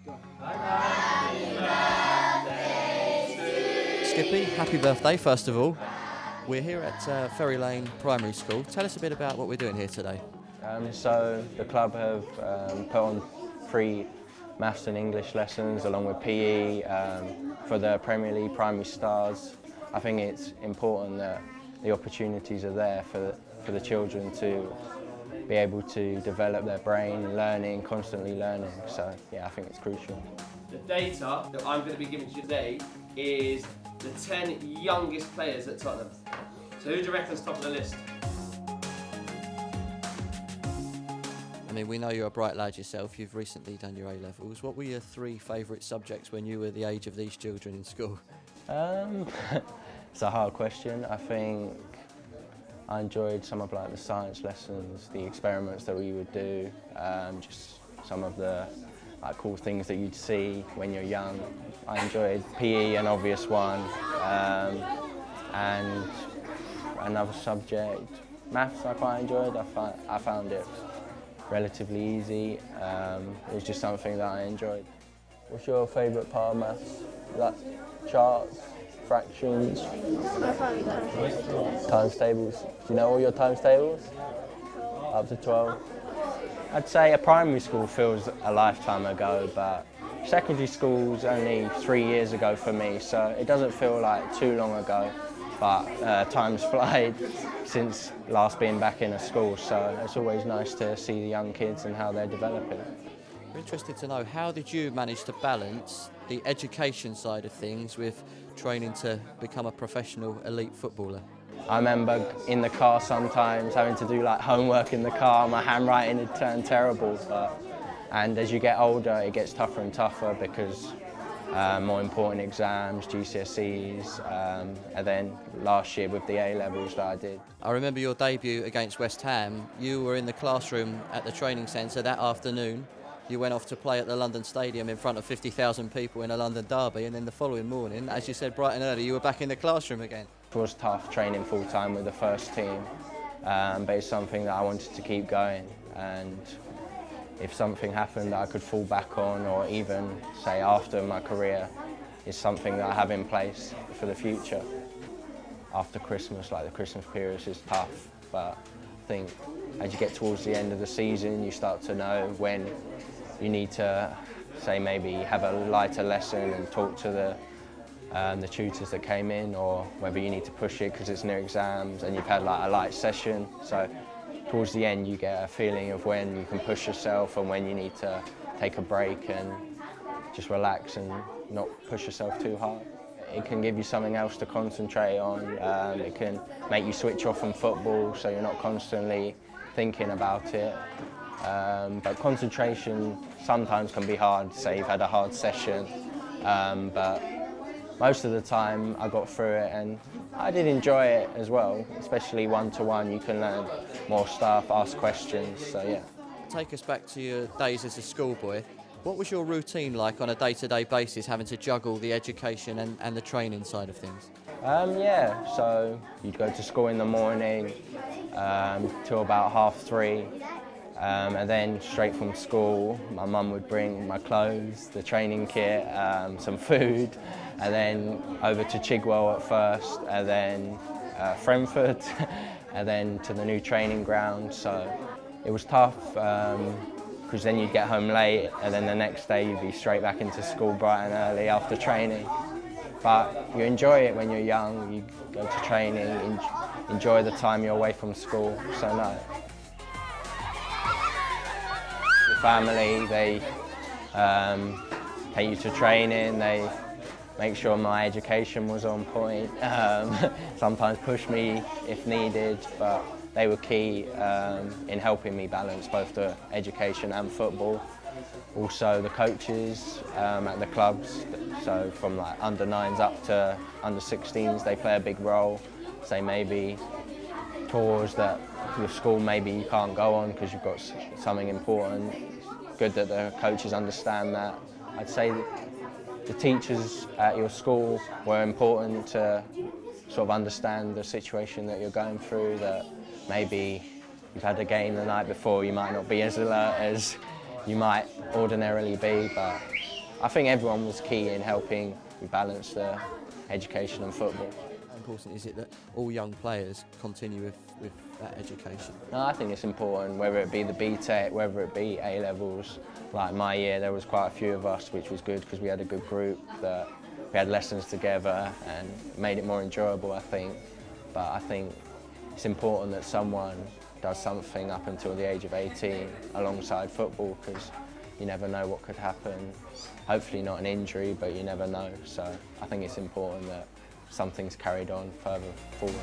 Skippy, happy birthday first of all. We're here at Ferry Lane Primary School. Tell us a bit about what we're doing here today. So the club have put on free maths and English lessons along with PE for the Premier League primary stars. I think it's important that the opportunities are there for the children to be able to develop their brain, learning, constantly learning. So yeah, I think it's crucial. The data that I'm going to be giving to you today is the 10 youngest players at Tottenham. So who do you reckon's top of the list? I mean, we know you're a bright lad yourself. You've recently done your A-levels. What were your 3 favourite subjects when you were the age of these children in school? It's a hard question. I think I enjoyed some of the science lessons, the experiments that we would do, just some of the cool things that you'd see when you're young. I enjoyed PE, an obvious one, and another subject, maths I quite enjoyed. I found it relatively easy. It was just something that I enjoyed. What's your favourite part of maths? Like charts, fractions? Times tables. Do you know all your times tables? Up to 12? I'd say a primary school feels a lifetime ago, but secondary school's only 3 years ago for me, so it doesn't feel like too long ago. But time's flied since last being back in a school, so it's always nice to see the young kids and how they're developing. We're interested to know, how did you manage to balance the education side of things with training to become a professional elite footballer? I remember in the car sometimes having to do homework in the car. My handwriting had turned terrible, and as you get older it gets tougher and tougher because more important exams, GCSEs, and then last year with the A-levels that I did. I remember your debut against West Ham. You were in the classroom at the training centre that afternoon. You went off to play at the London Stadium in front of 50,000 people in a London derby, and then the following morning, as you said bright and early, you were back in the classroom again. It was tough training full-time with the first team, but it's something that I wanted to keep going, and if something happened that I could fall back on, or even say after my career, is something that I have in place for the future. After Christmas, the Christmas period is tough, but I think as you get towards the end of the season, you start to know when you need to, say, maybe have a lighter lesson and talk to the tutors that came in, or whether you need to push it because it's near exams and you've had a light session. So towards the end you get a feeling of when you can push yourself and when you need to take a break and just relax and not push yourself too hard. It can give you something else to concentrate on. It can make you switch off from football so you're not constantly thinking about it. But concentration sometimes can be hard, say you've had a hard session, but most of the time I got through it and I did enjoy it as well, especially one-to-one. You can learn more stuff, ask questions, so yeah. Take us back to your days as a schoolboy. What was your routine like on a day-to-day basis, having to juggle the education and the training side of things? Yeah, so you'd go to school in the morning till about 3:30. And then straight from school, my mum would bring my clothes, the training kit, some food, and then over to Chigwell at first, and then Frentford, and then to the new training ground. So it was tough because then you'd get home late, and then the next day you'd be straight back into school bright and early after training. But you enjoy it when you're young, you go to training, enjoy the time you're away from school, so no. Family, they take you to training, they make sure my education was on point, sometimes push me if needed, but they were key in helping me balance both the education and football. Also the coaches at the clubs, so from under 9s up to under 16s, they play a big role. Say maybe tours that your school maybe you can't go on because you've got something important. Good that the coaches understand that. I'd say the teachers at your school were important to sort of understand the situation that you're going through, that maybe you've had a game the night before, you might not be as alert as you might ordinarily be, but I think everyone was key in helping balance the education and football. How important is it that all young players continue with that education? No, I think it's important, whether it be the BTEC, whether it be A-levels. Like my year, there was quite a few of us, which was good because we had a good group, that we had lessons together and made it more enjoyable, I think. But I think it's important that someone does something up until the age of 18 alongside football, because you never know what could happen. Hopefully not an injury, but you never know. So I think it's important that something's carried on further forward.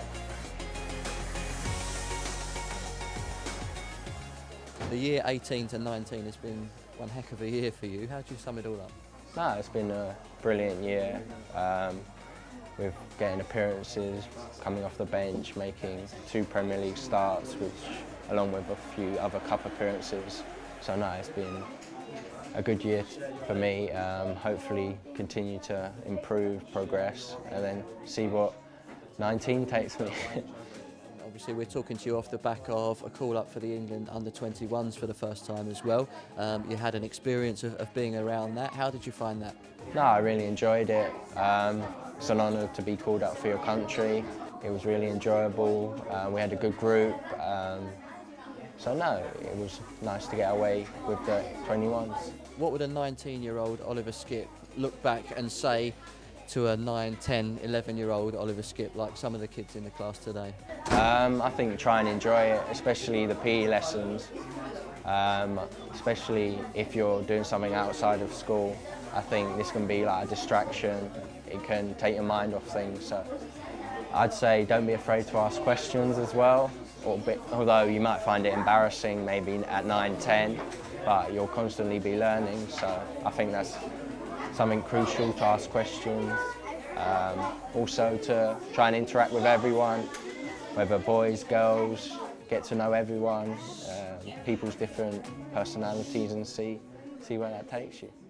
The year 18 to 19 has been one heck of a year for you. How do you sum it all up? No, it's been a brilliant year. With getting appearances, coming off the bench, making 2 Premier League starts, which, along with a few other cup appearances. So no, it's been a good year for me. Hopefully continue to improve, progress, and then see what 19 takes me. Obviously we're talking to you off the back of a call up for the England under-21s for the first time as well. You had an experience of being around that. How did you find that? No, I really enjoyed it. It's an honour to be called up for your country. It was really enjoyable. We had a good group. So no, it was nice to get away with the 21s. What would a 19-year-old Oliver Skipp look back and say to a 9, 10, 11-year-old Oliver Skipp, like some of the kids in the class today? I think try and enjoy it, especially the PE lessons. Especially if you're doing something outside of school. I think this can be like a distraction. It can take your mind off things. So I'd say don't be afraid to ask questions as well. Although you might find it embarrassing maybe at 9, 10, but you'll constantly be learning. So I think that's something crucial, to ask questions. Also to try and interact with everyone, whether boys, girls, get to know everyone, people's different personalities, and see where that takes you.